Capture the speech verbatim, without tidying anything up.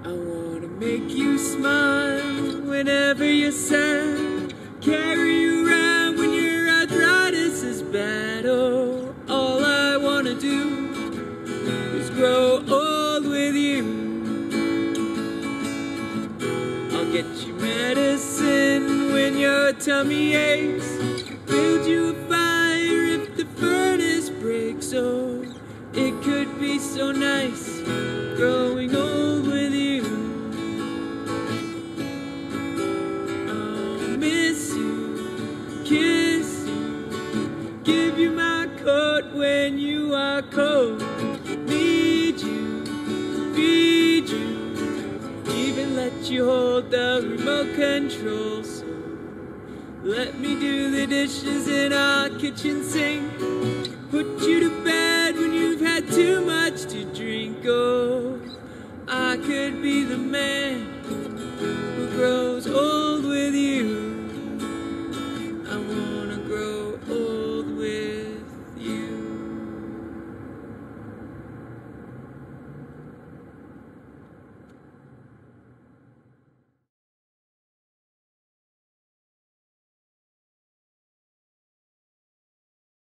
I wanna make you smile whenever you're sad, carry you around when your arthritis is bad. Oh, all I wanna do is grow old with you. I'll get you medicine when your tummy aches, build you a fire if the furnace breaks. Oh, it could be so nice growing old with you. I'll miss you, kiss you, give you my coat when you are cold, need you, feed you, even let you hold the remote controls. Let me do the dishes in our kitchen sink, put you to bed when you've had too much to drink. Oh, I could be the man